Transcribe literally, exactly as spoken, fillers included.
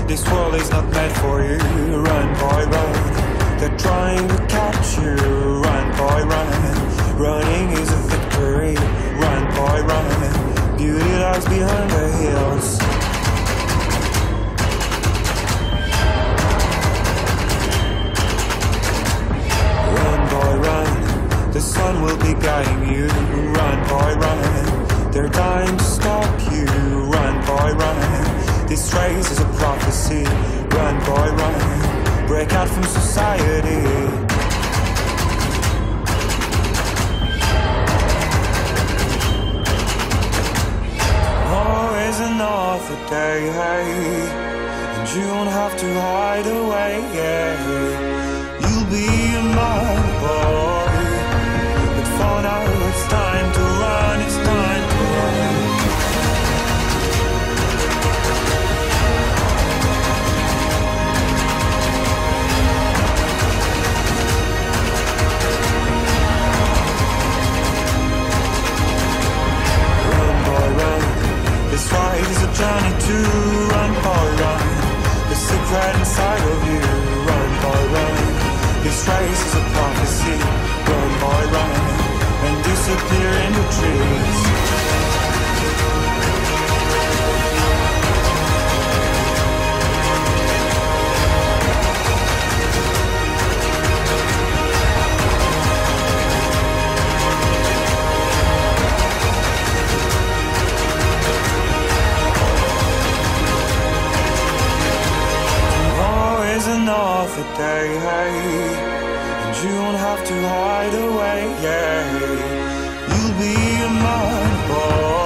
This world is not meant for you. Run, boy, run. They're trying to catch you. Run, boy, run. Running is a victory. Run, boy, run. Beauty lies behind the hills. Run, boy, run. The sun will be guiding you. Run, boy, run. They're dying to stop you. Run, boy, run. This race is a prophecy. Run, boy, run. Break out from society. Always another day, hey, and you don't have to hide away, yeah. You'll be a man, boy, but for now it's time to run, it's time to run. This ride is a journey to run, boy, run. The secret inside of you. Run, boy, run. This race is a prophecy. Run, boy, run. And disappear in the trees. Another day, hey, and you don't have to hide away, yeah. You'll be a man, boy.